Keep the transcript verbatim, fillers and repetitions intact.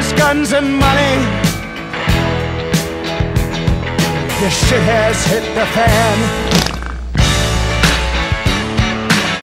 Wars, guns, and money. This shit has hit the fan.